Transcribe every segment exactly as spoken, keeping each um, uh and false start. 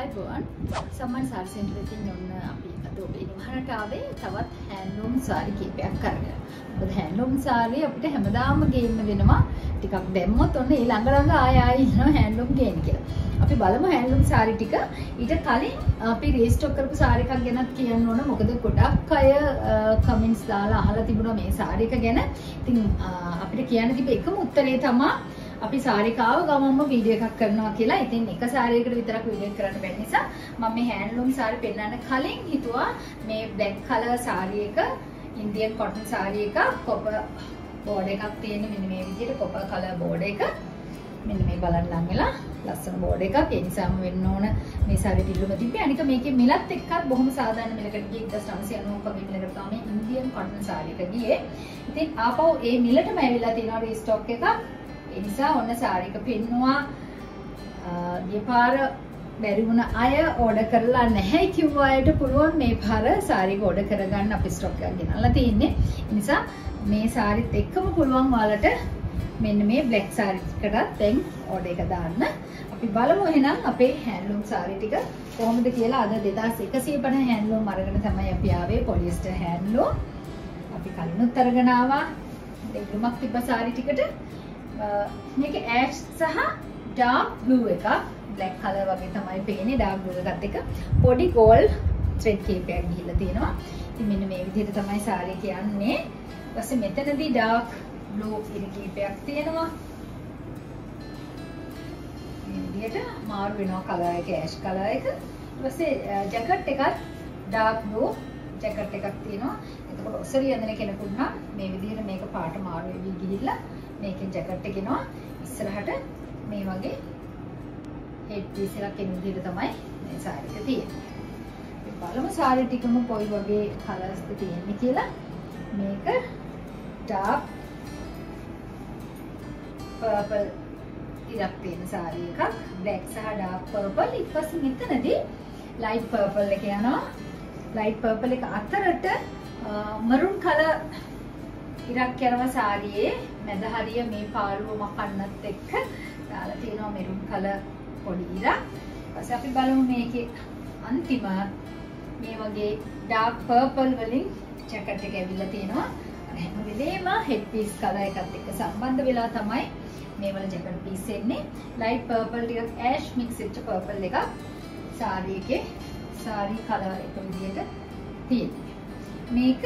අයිබෝන් සම්මන් සාරි සෙන්ටර් එකකින් ඔන්න අපි අද ඔබේ නිවහනට ආවේ තවත් හැන්ඩ්ලූම් සාරි කීපයක් අරගෙන. මොකද හැන්ඩ්ලූම් සාරි අපිට හැමදාම ගේන්න වෙනවා. ටිකක් දැම්මොත් ඔන්න ඊළඟ ළඟ ආය ආයි එනවා හැන්ඩ්ලූම් ගේන්න කියලා. අපි බලමු හැන්ඩ්ලූම් සාරි ටික. ඊට කලින් අපි රීස්ටොක් කරපු සාරි එකක් ගැනත් කියන්න ඕන. මොකද ගොඩක් අය කමෙන්ට්ස් දාලා අහලා තිබුණා මේ සාරි එක ගැන. ඉතින් අපිට කියන්න තිබ්බ එකම උත්තරේ තමයි අපි සාරිකාව ගමම්ම වීඩියෝ එකක් කරනවා කියලා. ඉතින් එක සාරියකට විතරක් වීඩියෝ කරන්න බැරි නිසා මම මේ හැන්ඩ්ලූම් සාරි පෙන්නන්න කලින් හිතුවා මේ බ්ලැක් කලර් සාරි එක ඉන්දියන් කොටන් සාරි එක කොපර් බෝඩ් එකක් තියෙන මෙන්න මේ විදිහට කොපර් කලර් බෝඩ් එක මෙන්න මේ බලන්න ලං වෙලා ලස්සන බෝඩ් එකක්. ඒ නිසාම වෙන්න ඕන මේ සාරි ටිල්ලුම තිබ්බේ. අනික මේකේ මිලත් එක්කත් බොහොම සාධාරණ මිලකට ගියේ එක්දහස් නවසිය අනූක මේ මිලකට තමයි ඉන්දියන් කොටන් සාරි එක ගියේ. ඉතින් ආපහු ඒ මිලටම ඇවිල්ලා තියෙනවා රීස්ටොක් එකක්. ඒ නිසා ඔන්න සාරි එක පෙන්නවා. ගිය පාර බැරි වුණ අය ඕඩර් කරලා නැහැ කිව්ව අයට පුළුවන් මේ පාර සාරි එක ඕඩර් කරගන්න අපි ස්ටොක් එකක් ගෙනල්ලා තියෙන්නේ. ඒ නිසා මේ සාරිත් එක්කම පුළුවන් ඔයාලට මෙන්න මේ බ්ලැක් සාරි එකකට දැන් ඕඩර් එක දාන්න. අපි බලමු එහෙනම් අපේ හැන්ඩ්ලූම් සාරි ටික කොහොමද කියලා. අද දෙදාස් එකසිය පනහ හැන්ඩ්ලූම් අරගෙන තමයි අපි ආවේ. පොලිස්ටර් හැන්ඩ්ලූම් අපි කලිනුත් අරගෙන ආවා. දෙගුමක් තිබ්බ සාරි ටිකට මේක ඇෂ් සහ ඩාර්ක් බ්ලූ එකක් බ්ලැක් කලර් වගේ තමයි පේන්නේ. ඩාර්ක් බ්ලූ එකත් එක්ක පොඩි ගෝල්ඩ් ත්‍රෙඩ් කේපයක් ගිහිල්ලා තියෙනවා. ඉතින් මෙන්න මේ විදිහට තමයි සාරිය කියන්නේ. ඊපස්සේ මෙතනදී ඩාර්ක් බ්ලූ ඉරි කේපයක් තියෙනවා. මේ විදිහට මාරු වෙනවා කලර් එක ඇෂ් කලර් එක. ඊට පස්සේ ජැකට් එකත් ඩාර්ක් බ්ලූ ජැකට් එකක් තියෙනවා. එතකොට ඔසරිය යන කෙනෙකුට නම් මේ විදිහට මේක පාට මාරු වෙවි ගිහිල්ලා මේකෙන් ජැකට් එක එනවා. ඉස්සරහට මේ වගේ හෙඩ් පීස් එකක් එන විදිහට තමයි මේ සාරි එක තියෙන්නේ. අපි බලමු සාරි ටිකම කොයි වගේ කලර්ස්ද තියෙන්නේ කියලා. මේක ඩාර්ක් පර්පල් ඉරක් තියෙන සාරි එකක්. බ්ලැක් සහ ඩාර්ක් පර්පල්. ඊට පස්සේ මෙතනදී ලයිට් පර්පල් එක යනවා. ලයිට් පර්පල් එක අතරට මරුන් කලර් ඉරක් යනවා සාරියේ මැද හරිය මේ පාළුව මකන්නත් එක්ක දාලා තියෙනවා මෙරුන් කලර් පොඩි ඉරක්. ඊපස්සේ අපි බලමු මේකේ අන්තිම මේ වගේ ඩාර්ක් පර්පල් වලින් ජැකට් එක ඇවිල්ලා තියෙනවා. අර හැම වෙලේම හෙඩ් පීස් කලර් එකත් එක්ක සම්බන්ධ වෙලා තමයි මේ වල ජැකට් පීස් එන්නේ. ලයිට් පර්පල් ටිකක් ඇෂ් මික්ස් වෙච්ච පර්පල් එකක් සාරි එකේ සාරි කලර් එක විදිහට තියෙනවා. මේක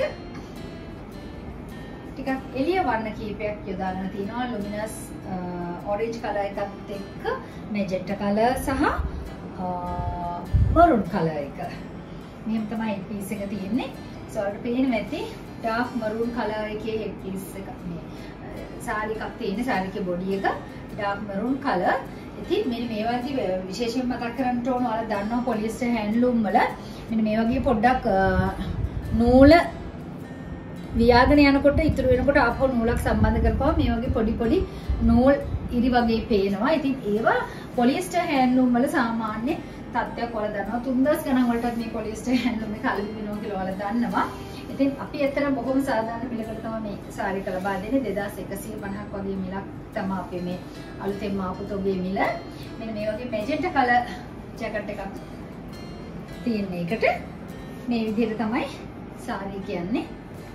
ටිකක් එළිය වර්ණ කීපයක් යොදාගෙන තියෙනවා. ලුමිනස් ඔරෙන්ජ් කලර් එකත් එක්ක මෙජෙන්ටා කලර් සහ මරුන් කලර් එක. මෙහෙම තමයි හෙඩ් පීස් එක තියෙන්නේ. සෝල්ට පේනවා ඇති ඩාර්ක් මරුන් කලර් එකේ හෙඩ් පීස් එකක් මේ සාරි එකක් තියෙන. සාරි එකේ බොඩි එක ඩාර්ක් මරුන් කලර්. ඉතින් මෙන්න මේ වගේ විශේෂයෙන් මතක් කරන්න ඕන ඔයාලා දන්නවා පොලිස්ටර් හැන්ඩ්ලූම් වල මෙන්න මේ වගේ පොඩ්ඩක් නූල වියාගෙන යනකොට ඉතුරු වෙනකොට ආපහු නූලක් සම්බන්ධ කරපුවා මේ වගේ පොඩි පොඩි නූල් ඉරි වගේ පේනවා. ඉතින් ඒවා පොලිස්ටර් හැන්ඩ්ලූම් වල සාමාන්‍ය තත්ත්වයක් වල දන්නවා. තුන්දාස් ගණන් වලටත් මේ පොලිස්ටර් හැන්ඩ්ලූම් එක අලුත් වෙනවා කියලා ඔයාලා දන්නවා. ඉතින් අපි ඇත්තටම බොහොම සාධාරණ මිලකට තමයි මේ සාරි එක ලබා දෙන්නේ. දෙදාස් එකසිය පනහක් වගේ මිලක් තමයි අපි මේ අලුතෙන් ආපු තොගේ මිල. මෙන්න මේ වගේ මෙජෙන්ටා කලර් ජැකට් එකක් තියෙන එකට මේ විදිහට තමයි සාරි කියන්නේ.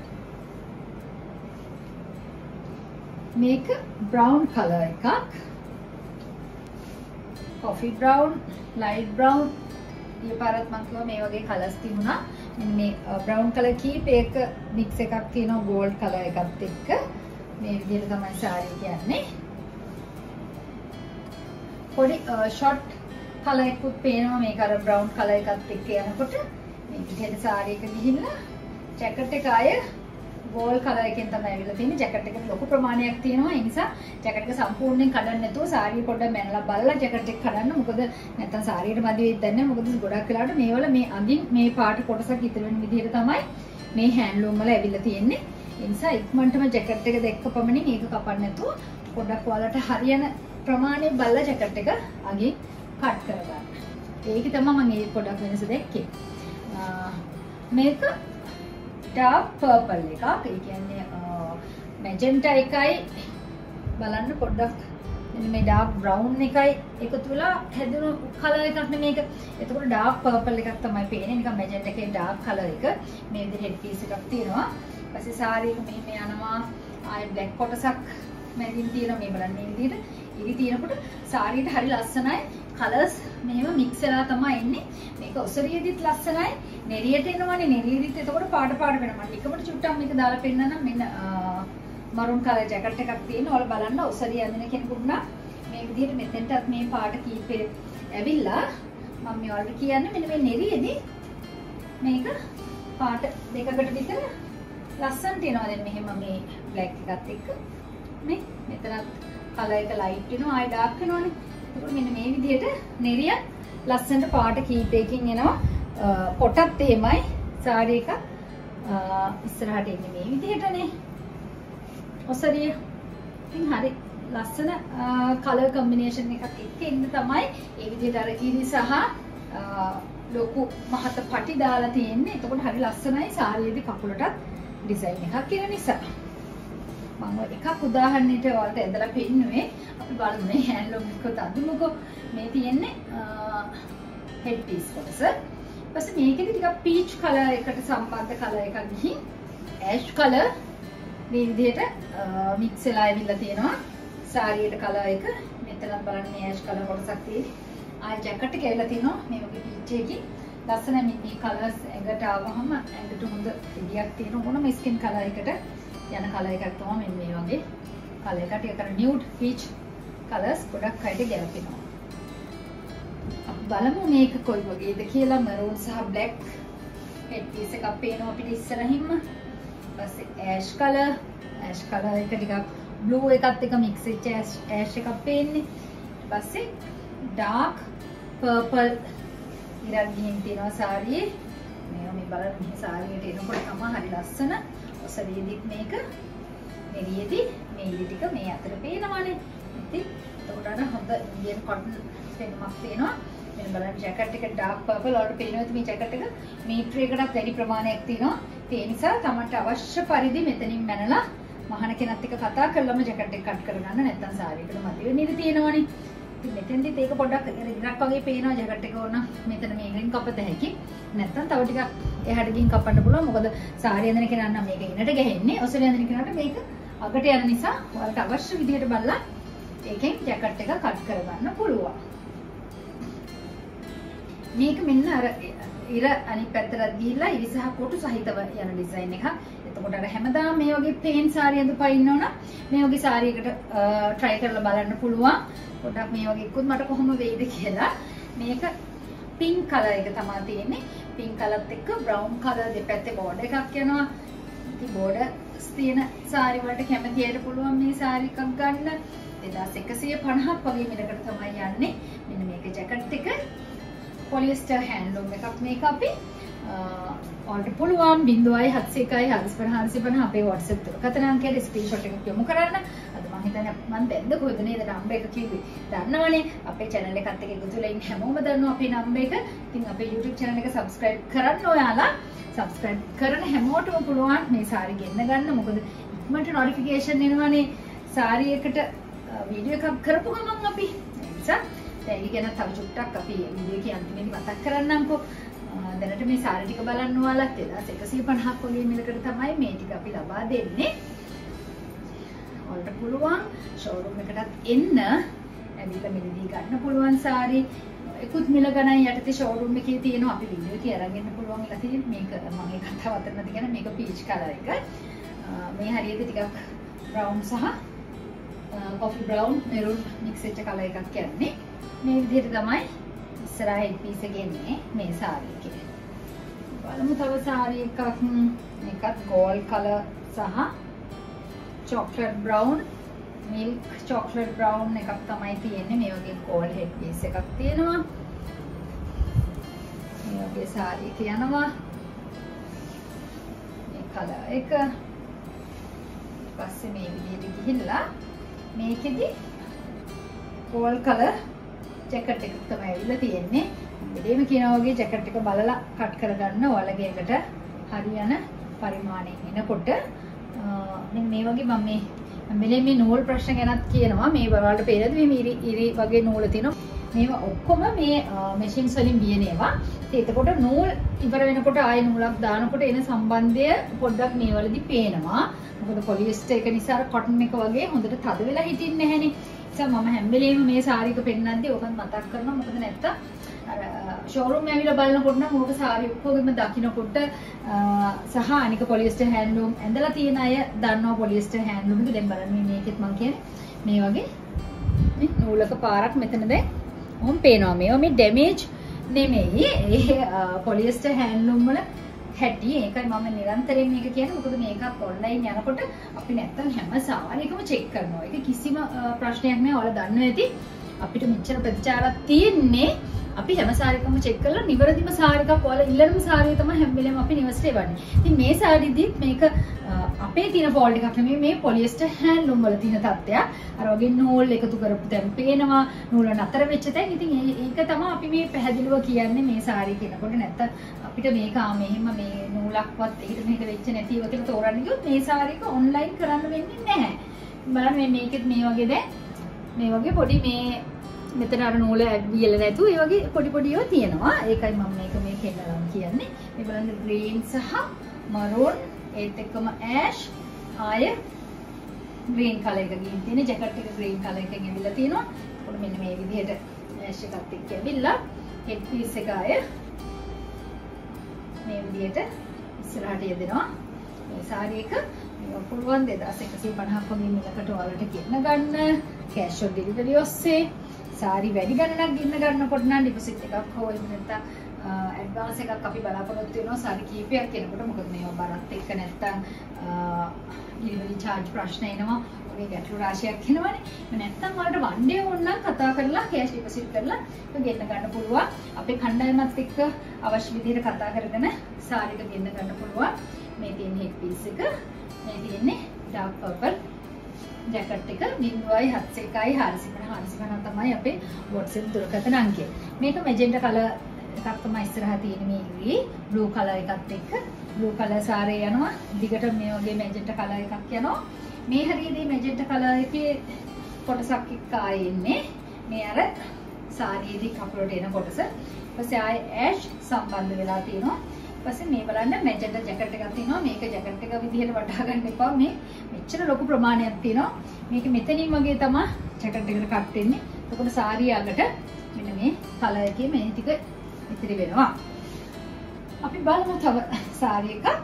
මේක බ්‍රවුන් කලර් එකක්. Coffee brown, light brown. ඊ පාරත් මම කිව්වා මේ වගේ කලර්ස් තිබුණා. මෙන්න මේ බ්‍රවුන් කලර් කීපයක මික්ස් එකක් තියෙනවා ගෝල්ඩ් කලර් එකත් එක්ක. මේ විදිහට තමයි සාරි කියන්නේ. පොඩි ෂොට් කලර් එකකුත් පේනවා මේක අර බ්‍රවුන් කලර් එකත් එක්ක යනකොට. මේ විදිහට සාරි එක ගිහිල්ලා ජැකට් එක ආය ගෝල්ඩ් කලර් එකෙන් තමයි ඇවිල්ලා තියෙන්නේ. ජැකට් එකට ලොකු ප්‍රමාණයක් තියෙනවා. ඒ නිසා ජැකට් එක සම්පූර්ණයෙන් කඩන්න නැතුව සාරිය පොඩ්ඩක් මැනලා බලලා ජැකට් එක කඩන්න. මොකද නැත්තම් සාරියට මදි වෙයිද දන්නේ නැහැ. මොකද ගොඩක් වෙලාවට මේවල මේ අඳින් මේ පාට කොටසක් ඉතුරු වෙන විදිහට තමයි මේ හැන්ඩ්ලූම් වල ඇවිල්ලා තියෙන්නේ. ඒ නිසා ඉක්මනටම ජැකට් එක දැක්ක පමණින් ඒක කපන්න නැතුව පොඩ්ඩක් ඔයාලට හරියන ප්‍රමාණය බලලා ජැකට් එක අගින් කට් කරගන්න. ඒක තමයි මම මේ පොඩ්ඩක් වෙනස දැක්කේ. මේක ඩාර්ක් පර්පල් එකක්. ඒ කියන්නේ මෙජෙන්ටා එකයි බලන්න පොඩ්ඩක් මෙන්න මේ ඩාර්ක් බ්‍රවුන් එකයි එකතු වෙලා හැදුණු කලර් එකක් නේ මේක. එතකොට ඩාර්ක් පර්පල් එකක් තමයි පේන්නේ. නිකන් මැජෙන්ටා එකේ ඩාර්ක් කලර් එක. මේ විදිහට හෙඩ් පීස් එකක් තියෙනවා. ඊපස්සේ සාරි එක මෙහෙම යනවා. ආයෙ බ්ලැක් කොටසක් මැදින් තියෙනවා. මේ බලන්න මේ විදිහට. ඉරි තියෙනකොට සාරියට හරි ලස්සනයි. කලර්ස් මෙහෙම මික්ස් වෙලා තමයි එන්නේ. මේක ඔසරියෙදිත් ලස්සනයි. නෙරියට එනවනේ. නෙරියෙදිත් එතකොට පාට පාට වෙනවා. මම එකකට චුට්ටක් මේක දාලා පෙන්නන්නම්. මෙන්න මරුන් කලර් ජැකට් එකක් තියෙනවා. ඔයාලා බලන්න ඔසරිය ඇඳින කෙනෙකුට නම් මේ විදිහට මෙතෙන්ටත් මේ පාට කීපේ ඇවිල්ලා මම මේ ඔයාලට කියන්නේ මෙන්න මේ නෙරියෙදි මේක පාට දෙකකට විතර ලස්සන තියෙනවා. දැන් මෙහෙම මේ බ්ලැක් එකත් එක්ක මේ මෙතනත් කලර් එක ලයිට් වෙනවා. ආයෙ ඩාර්ක් වෙනවනේ. එතකොට මෙන්න මේ විදිහට නෙරිය ලස්සනට පාට කීපයකින් එනවා. පොටත් එහෙමයි. සාරි එක ඉස්සරහට එන්නේ මේ විදිහටනේ. ඔසරිය ඉතින් හරි ලස්සන කලර් කම්බිනේෂන් එකක් එක්ක ඉන්න තමයි ඒ විදිහට අර ඉරි සහ ලොකු මහත පටි දාලා තියෙන්නේ. එතකොට හරි ලස්සනයි. සාරියේදී කකුලටත් ඩිසයින් එකක් කියන නිසා මම එකක් උදාහරණයට ඔයාලට ඇදලා පෙන්නුවේ. අපි බලමු මේ හෑන්ඩ්ලූම් එකත් අඳුමුකෝ. මේ තියෙන්නේ හෙඩ් පීස් කොටස. ඊපස්සේ මේකෙදි ටිකක් පීච් කලර් එකට සම්බන්ධ කලර් එකක් ගිහින් ඇෂ් කලර් මේ විදිහට මික්ස් වෙලා ඇවිල්ලා තියෙනවා. සාරියට කලර් එක මෙතනත් බලන්න මේ ඇෂ් කලර් කොටසක් තියෙන්නේ. ආයෙ ජැකට් එක ඇවිල්ලා තිනවා මේ වගේ පීච් එකකින්. ලස්සන මේ කලර්ස් ඇඟට ආවහම ඇඟට හොඳ ඉඩියක් තියෙන ඕනම ස්කින් කලර් එකට යන කලර් එකක් තමයි මෙන්න මේ වගේ කලර් එකක්. ඒකට නියුඩ් පීච් කලර්ස් ගොඩක් අයට ගැලපෙනවා. අපි බලමු මේක කොයි වගේද කියලා. මරූන් සහ බ්ලැක් හෙඩ් පීස් එකක් පේනවා අපිට ඉස්සරහින්ම. ඊපස්සේ ඇෂ් කලර් ඇෂ් කලර් එක ටිකක් බ්ලූ එකත් එක මික්ස් වෙච්ච ඇෂ් එකක් පේන්නේ. ඊපස්සේ ඩාර්ක් පර්පල් ඉරක් ගිහින් තියෙනවා සාරියේ. මේවා මේ බලන්න මේ සාරියට එනකොට තමයි හරි ලස්සන. ඔසරියෙදිත් මේක නෙරියෙදි මේ ඉරි ටික මේ අතර පේනවානේ. ඉතින් එතකොට අර හොඳ ඉන්දියන් කොටන් පෙනුමක් තියෙනවා. මෙන්න බලන්න ජැකට් එක ඩාර්ක් පර්පල් වලට පේනවා. මේ ජැකට් එක මීටර එකටත් වැඩි ප්‍රමාණයක් තියෙනවා. ඒ නිසා තමන්ට අවශ්‍ය පරිදි මෙතනින් මැනලා මහාන කෙනත් එක්ක කතා කරලාම ජැකට් එක කට් කරගන්න. නැත්නම් සාරියකට මදි වෙන්න ඉඩ තියෙනවනේ. ඉතින් මෙතෙන්දිත් ඒක පොඩ්ඩක් ඉරක් වගේ පේනවා. ජැකට් එක ඕන මෙතන මේකෙන් කපත හැකි. නැත්නම් තව ටිකක් එහාට ගිහින් කපන්න පුළුවන්. මොකද සාරිය ඇඳගෙන කෙනා නම් මේක ඉන්නට ගහන්නේ. ඔසරිය ඇඳගෙන කෙනාට මේක අගට යන නිසා ඔයාලට අවශ්‍ය විදිහට බලලා ඒකෙන් ජැකට් එක කට් කරගන්න පුළුවන්. මේක මෙන්න අර ඉර අනිත් පැත්තට ගිහිල්ලා ඉරි සහ කොටු සහිතව යන ඩිසයින් එකක්. එතකොට අර හැමදාම මේ වගේ ප්ලේන් සාරිය අඳපා ඉන්නවනම් මේ වගේ සාරියකට try කරලා බලන්න පුළුවන්. පොඩ්ඩක් මේ වගේ එක්කුත් මට කොහොම වෙයිද කියලා. මේක pink color එක තමයි තියෙන්නේ. pink colorත් එක්ක brown color දෙපැත්තේ border එකක් යනවා. ඉතින් borders තියෙන සාරි වලට කැමති අයට පුළුවන් මේ සාරි එකක් ගන්න. දෙදාස් එකසිය පනහක් වගේ මිලකට තමයි යන්නේ. මෙන්න මේක ජැකට් එක polyester handloom එකක් මේක අපි ඔයාලට පුළුවන් ज़ीरो सात सौ एक හරිස් පනහ හරිස් පනහ අපේ WhatsApp දුරකථන අංකයට ස්ක්‍රීන්ෂොට් එකක් යොමු කරන්න. අද මම හිතන්නේ මම දැන්ද කොහෙද නේද නම්බර් එක කිව්වේ. දන්නවනේ අපේ channel එකත් එක්ක එකතු වෙලා ඉන්න හැමෝම දන්නවා අපේ නම්බර් එක. ඉතින් අපේ YouTube channel එක subscribe කරන්න ඔයාලා. subscribe කරන හැමෝටම පුළුවන් මේ සාරි ගෙන්න ගන්න. මොකද ඉක්මනට notification එනවනේ සාරි එකට වීඩියෝ එකක් කරපු ගමන් අපි. ඒ නිසා දැන් ඉගෙන තව චුට්ටක් අපි වීඩියෝ එකේ අන්තිමේදී මතක් කරන්නම්කෝ. දැනට මේ සාරි ටික බලන්න ඔයාලත් දෙදාස් එකසිය පනහක් වගේ මිලකට තමයි මේ ටික අපි ලබා දෙන්නේ. ඔයාලට පුළුවන් ෂෝරූම් එකටත් එන්න ඇවිල්ලා මිලදී ගන්න පුළුවන් සාරි. එකුත් මිල ගණන් යටතේ ෂෝරූම් එකේ තියෙනවා. අපි වීඩියෝ එකේ අරගෙන පුළුවන් ඉලා තියෙන්නේ. මේක මම ඒ කතාව අතර නැති කියන මේක පීච් කලර් එක. මේ හරියට ටිකක් බ්‍රවුන් සහ කොෆි බ්‍රවුන් මෙරූන් මික්ස් වෙච්ච කලර් එකක් කියන්නේ. මේ විදිහට තමයි ඉස්සරහ හෙඩ් පීස් එක එන්නේ මේ සාරි එකේ. බලමු තව සාරි එකක්. මේකත් ගෝල්ඩ් කලර් සහ chocolate brown milk chocolate brown එකක් තමයි තියෙන්නේ. මේ වගේ ගෝල්ඩ් හෙඩ් පීස් එකක් තියෙනවා. මේ වගේ සාරි එක යනවා. මේ කලර් එක ඊපස්සේ මේ විදිහට ගිහිල්ලා මේකෙදි ගෝල්ඩ් කලර් ජැකට් එකක් තමයි ඇවිල්ලා තියෙන්නේ. මෙතෙම කියනවා වගේ ජැකට් එක බලලා කට් කරගන්න ඔයාලගේ එකට හරියන පරිමාණයෙන් එනකොට මෙන්න මේ වගේ මම මේ මෙලේ මේ නූල් ප්‍රශ්න ගැනත් කියනවා. මේ බලවලට පේනද මේ ඉරි ඉරි වගේ නූල් තියෙනවා. මේවා ඔක්කොම මේ මැෂින්ස් වලින් බියන ඒවා. එතකොට නූල් ඉවර වෙනකොට ආයෙ නූලක් දානකොට එන සම්බන්ධය පොඩ්ඩක් මේ වලදී පේනවා. මොකද පොලිස්ටර් එක නිසා අර කොටන් එක වගේ හොඳට තද වෙලා හිටින්නේ නැහැනේ. ඒ නිසා මම හැම වෙලේම මේ සාරික පෙන්නද්දී ඔකත් මතක් කරනවා. මොකද නැත්තම් අර ෂෝරූම් එකේ ඇවිල්ලා බලනකොට නම් ඕක සාරි ඔක්කොගෙම දකින්නකොට සහ අනික පොලිස්ටර් හෑන්ඩ්ලූම් ඇඳලා තියෙන අය දන්නවා පොලිස්ටර් හෑන්ඩ්ලූම් එක. දැන් බලන්න මේකෙත් මම කියන්නේ මේ වගේ මේ නූලක පාරක් මෙතන දැන් ඔහොම පේනවා. මේවා මේ ඩැමේජ් නෙමෙයි. ඒ පොලිස්ටර් හෑන්ඩ්ලූම් වල හැටි. ඒකයි මම නිරන්තරයෙන් මේක කියන්නේ. මොකද මේකත් ඔන්ලයින් යනකොට අපි නැත්තම් හැම සාරියකම චෙක් කරනවා. ඒක කිසිම ප්‍රශ්නයක් නෑ. ඔයාලා දන්නවා ඇති. අපිට මෙච්චර ප්‍රතිචාරයක් තියෙන්නේ අපි හැම සාරියකම චෙක් කරලා නිවැරදිම සාරිකක් ඔයාලා ඉල්ලනම සාරිය තමයි හැම වෙලේම අපි නිවසට එවන්නේ. ඉතින් මේ සාරියදිත් මේක අපේ තියෙන ෆෝල්ට් එකක් නෙමෙයි මේ පොලිස්ටර් හෑන්ඩ්ලූම් වල තියෙන තත්ත්වයක්. අර වගේ නූල් එකතු කරපු තැන් පේනවා. නූල නතර වෙච්ච තැන්. ඉතින් ඒක තමයි අපි මේ පැහැදිලිව කියන්නේ මේ සාරිය කියනකොට. නැත්තම් අපිට මේක ආ මෙහෙම මේ නූලක්වත් ඒකට මෙහෙට වෙච්ච නැතිව කියලා තෝරන්න ගියොත් මේ සාරියක ඔන්ලයින් කරන්න වෙන්නේ නැහැ. බලන්න මේ මේකෙත් මේ වගේ දැන් මේ වගේ පොඩි මේ මෙතන අර නූල ඇවිල්ලා නැතු ඒ වගේ පොඩි පොඩි ඒවා තියෙනවා. ඒකයි මම මේක මේ කෙන්නලම් කියන්නේ. මේ බලන්න ග්‍රීන් සහ මරූන් ඒත් එක්කම ඇෂ් ආය ග්‍රීන් කලර් එක ගිහින් තියෙන ජැකට් එක ග්‍රීන් කලර් එකෙන් ඇවිල්ලා තියෙනවා. ඒකට මෙන්න මේ විදිහට ඇෂ් එකත් එක්ක ඇවිල්ලා හෙඩ් පීස් එක ආය මේ විදිහට ඉස්සරහට යදෙනවා. මේ සාරි එක මේක පුළුවන් දෙදාස් එකසිය පනහක් වගේ මිලකට ඔයාලට ගෙන්න ගන්න. කෑෂ් ඔන් ඩෙලිවරි ඔස්සේ සාරි වැඩි ගණනක් ගෙන්න ගන්නකොට නම් ඩිපොසිට් එකක් හෝ එහෙම නැත්නම් ඇඩ්වාන්ස් එකක් අපි බලාපොරොත්තු වෙනවා සාරි කීපයක් කෙනකොට. මොකද මේවා බරත් එක්ක නැත්නම් ඩෙලිවරි charge ප්‍රශ්න එනවා. ඔය ගැටලු රාශියක් එනවනේ. නැත්නම් වලට වන් ඩේ ඕනනම් කතා කරලා කෑෂ් ඩිපොසිට් කරලා ඒක ගෙන්න ගන්න පුළුවන්. අපේ කණ්ඩායමත් එක්ක අවශ්‍ය විදිහට කතා කරගෙන සාරික ගෙන්න ගන්න පුළුවන්. මේ තියෙන හෙඩ් පීස් එක මේ තියෙන්නේ ඩාර්ක් පර්පල් ජැකට් එක බිංදුවයි හත්සිය එකයි හාරසිය පනහ හාරසිය පනහ තමයි අපේ WhatsApp දුරකථන අංකය. මේක මැජෙන්ටා කලර් එකක් තමයි ඉස්සරහා තියෙන මේ ඉරි බ්ලූ කලර් එකත් එක්ක බ්ලූ කලර් සාරේ යනවා. දිගට මේ වගේ මැජෙන්ටා කලර් එකක් යනවා. මේ හරියදී මැජෙන්ටා කලර් එකේ කොටසක් එක්ක ආයේ ඉන්නේ මේ අර සාරියේදී කපුලට එන කොටස. ඊපස්සේ ආයේ ඇෂ් සම්බන්ධ වෙලා තියෙනවා. ඊපස්සේ මේ බලන්න මැජෙන්ටා ජැකට් එකක් තියෙනවා. මේක ජැකට් එක විදිහට වටහා ගන්න එපා. මේ මෙච්චර ලොකු ප්‍රමාණයක් තියෙනවා. මේක මෙතනින් වගේ තමයි ජැකට් එකට කට් වෙන්නේ. එතකොට සාරිය අගට මෙන්න මේ කලර් එකේ මේ ටික ඉතිරි වෙනවා. අපි බලමු තව සාරි එකක්.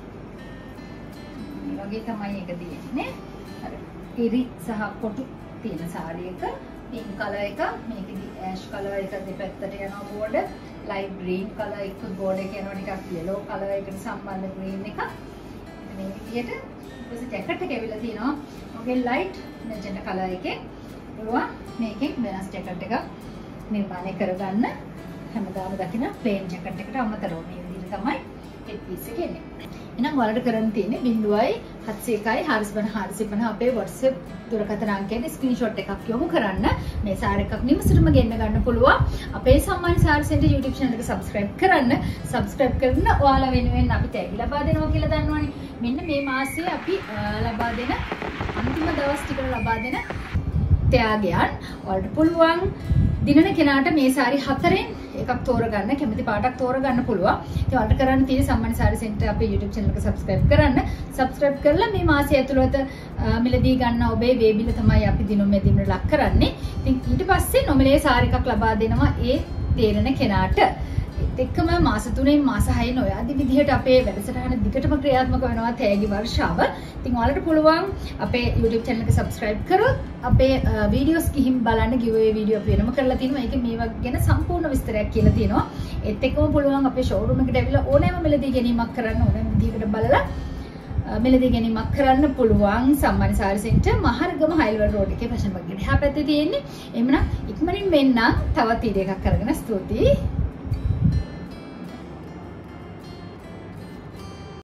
මේ වගේ තමයි ඒක තියෙන්නේ. අර ඉරි සහ කොටු තියෙන සාරි එක. පින්ක් කලර් එක, මේකෙදි ඇෂ් කලර් එක දෙපැත්තට යනවා බෝඩර්. ලයිට් ග්‍රීන් කලර් එක බෝඩර් එක යනවා ටිකක් yellow කලර් එකට සම්බන්ධ ග්‍රීන් එක. මේ විදිහට ඊපස්සේ ජැකට් එක ඇවිල්ලා තියෙනවා. ඔගේ ලයිට් මැජෙන්ටා කලර් එකේ පුළුවන් මේකෙන් වෙනස් ජැකට් එකක් නිර්මාණය කරගන්න. හැමදාම දකින ප්ලේන් ජැකට් එකට අමතරව මේ විදිහට තමයි හෙඩ් පීස් එක එන්නේ. එහෙනම් ඔයාලට කරන්න තියෙන්නේ බිංදුවයි හත්සිය එකයි හාරසිය පනහ හාරසිය පනහ අපේ WhatsApp දුරකථන අංකයට ස්ක්‍රීන්ෂොට් එකක් යොමු කරන්න. මේ සාරි එකක් නිවසටම ගෙන්න ගන්න පුළුවන්. අපේ Sammana sari centre YouTube channel එක subscribe කරන්න. subscribe කරන ඔයාලා වෙනුවෙන් අපි තෑගි ලබා දෙනවා කියලා දන්නවනේ. මෙන්න මේ මාසයේ අපි ලබා දෙන අන්තිම දවස් ටික ලබා දෙන ත්‍යාගයන් ඔයාලට පුළුවන් දිනන කෙනාට මේ සාරි හතරෙන් එකක් තෝරගන්න කැමති පාටක් තෝරගන්න පුළුවන්. ඉතින් ඔයාලට කරන්න තියෙන්නේ සම්මාන සාරි සෙන්ටර් අපේ YouTube channel එක subscribe කරන්න. subscribe කරලා මේ මාසය ඇතුළත මිලදී ගන්න ඔබේ වේ බිල තමයි අපි දිනුම් මෙදීමට ලක් කරන්නේ. ඉතින් ඊට පස්සේ නොමිලේ සාරි එකක් ලබා දෙනවා ඒ තේරෙන කෙනාට. ඒත් එක්කම මාස තුනෙන් මාස හයෙන් ඔය ආදි විදිහට අපේ වැඩසටහන දිගටම ක්‍රියාත්මක වෙනවා තෑගි වර්ෂාව. ඉතින් ඔයාලට පුළුවන් අපේ YouTube channel එක subscribe කරොත් අපේ වීඩියෝස් ගිහින් බලන්න giveaway වීඩියෝ අපි වෙනම කරලා තිනවා. ඒකේ මේවා ගැන සම්පූර්ණ විස්තරයක් කියලා තියෙනවා. ඒත් එක්කම පුළුවන් අපේ showroom එකට ඇවිල්ලා ඕනෑම මිලදී ගැනීමක් කරන්න ඕනෑම විදිහකට බලලා මිලදී ගැනීමක් කරන්න පුළුවන්. Sammana sari centre Maharagama high level road එකේ ෆැෂන් බග් එකට එහා පැත්තේ තියෙන්නේ. එhmenan ඉක්මනින් මෙන්න තවත් වීඩියෝ එකක් අරගෙන ස්තුතියි.